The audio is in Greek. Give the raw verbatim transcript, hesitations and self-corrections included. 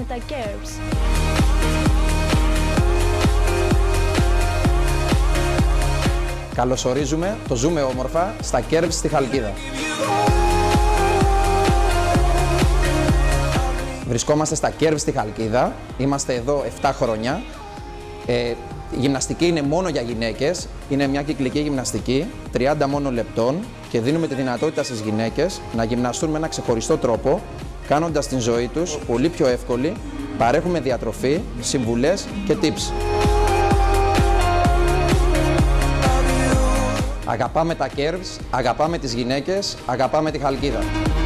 με τα Curves. Καλωσορίζουμε το Ζούμε Όμορφα στα Curves στη Χαλκίδα. Βρισκόμαστε στα Curves στη Χαλκίδα, είμαστε εδώ επτά χρόνια. Ε, η γυμναστική είναι μόνο για γυναίκες, είναι μια κυκλική γυμναστική, τριάντα μόνο λεπτών και δίνουμε τη δυνατότητα στις γυναίκες να γυμναστούν με ένα ξεχωριστό τρόπο, κάνοντας την ζωή τους πολύ πιο εύκολη, παρέχουμε διατροφή, συμβουλές και tips. Αγαπάμε τα Curves, αγαπάμε τις γυναίκες, αγαπάμε τη Χαλκίδα.